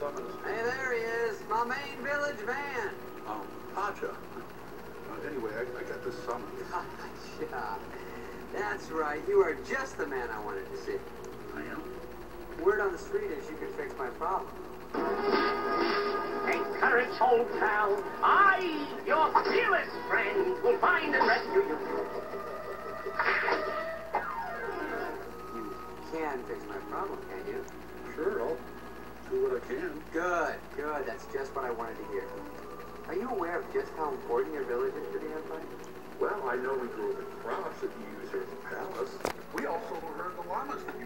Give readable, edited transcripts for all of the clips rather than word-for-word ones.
summons. Hey, there he is, my main village man. Pacha. Anyway, I got this summons. Yeah, that's right. You are just the man I wanted to see. I am. Word on the street is you can fix my problem. Encourage, old pal. I, your fearless friend, will find and rescue you. You can fix my problem, can you? Sure, I'll do what I can. Good, good. That's just what I wanted to hear. Are you aware of just how important your village is to the Empire? Well, I know we grow the crops that you use here at the palace. We also herd the llamas that you...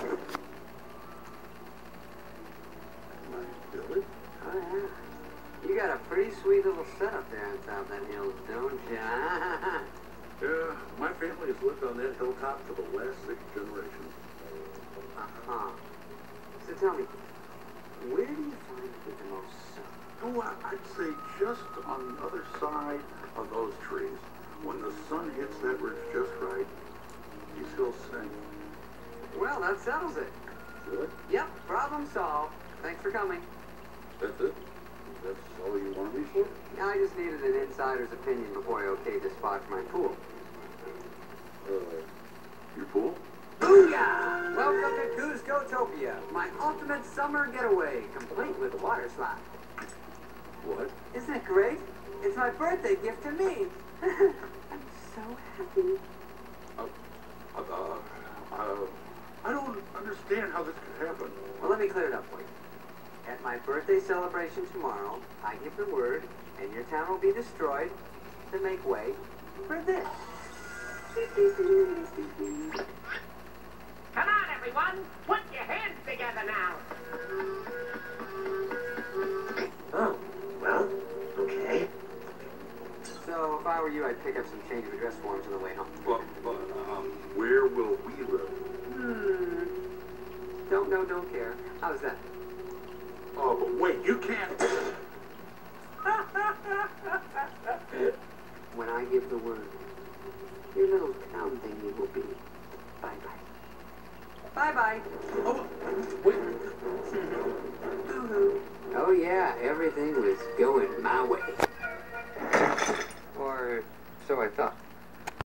My village? Oh, yeah. You got a pretty sweet little setup there on top of that hill, don't you? Yeah, my family has lived on that hilltop for the last 6 generations. Uh-huh. So tell me, where do you find it with the most sun? Oh, I'd say just on the other side of those trees. When the sun hits that ridge just right, these hills sing. Well, that settles it. Really? Yep, problem solved. Thanks for coming. That's it? That's all you want me for? I just needed an insider's opinion before I okayed the spot for my pool. Your pool? Booyah! Welcome to Cusco-topia, my ultimate summer getaway, complete with water slide. What? Isn't it great? It's my birthday gift to me. I'm so happy. I don't understand how this could happen. Well, let me clear it up for you. At my birthday celebration tomorrow, I give the word, and your town will be destroyed to make way for this. Come on, everyone. Put your hands together now. Oh, well, okay. So, if I were you, I'd pick up some change of address forms on the way home. But where will we live? Don't know, don't care. How's that? Oh, but wait, you can't... When I give the word, your little town thingy will be bye-bye. Bye-bye. Oh, wait. Oh, yeah, everything was going my way. Or so I thought.